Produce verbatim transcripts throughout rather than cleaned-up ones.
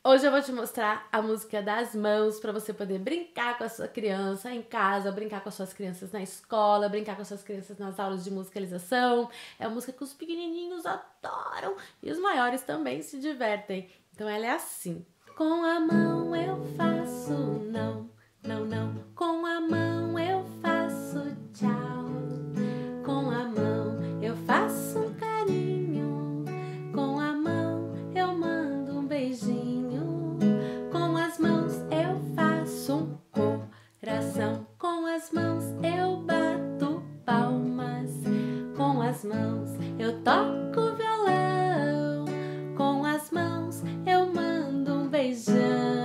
Hoje eu vou te mostrar a música das mãos para você poder brincar com a sua criança em casa, brincar com as suas crianças na escola, brincar com as suas crianças nas aulas de musicalização. É uma música que os pequenininhos adoram e os maiores também se divertem. Então ela é assim. Com a mão eu faço não, não, não. Com a mão eu faço tchau. Com a mão eu faço um carinho. Com a mão eu mando um beijinho. Com as mãos eu faço um coração. Com as mãos eu bato palmas. Com as mãos eu toco violão. Com as mãos eu mando um beijão.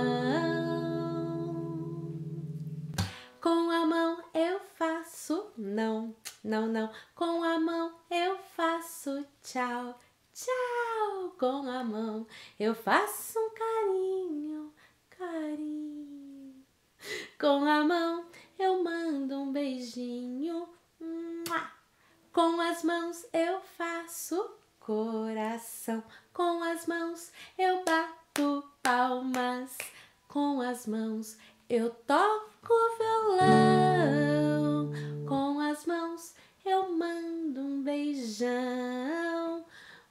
Com a mão eu faço não, não, não. Com a mão eu faço tchau, tchau. Com a mão eu faço um carinho, carinho. Com a mão eu mando um beijinho. Com as mãos eu faço coração. Com as mãos eu bato palmas. Com as mãos eu toco violão. Com as mãos eu mando um beijão.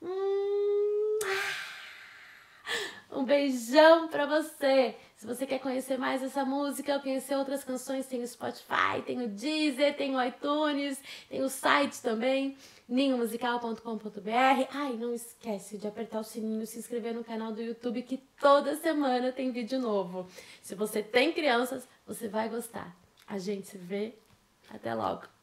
Um beijão pra você! Se você quer conhecer mais essa música ou conhecer outras canções, tem o Spotify, tem o Deezer, tem o iTunes, tem o site também, ninho musical ponto com ponto br. Ai, não esquece de apertar o sininho e se inscrever no canal do YouTube, que toda semana tem vídeo novo. Se você tem crianças, você vai gostar. A gente se vê. Até logo!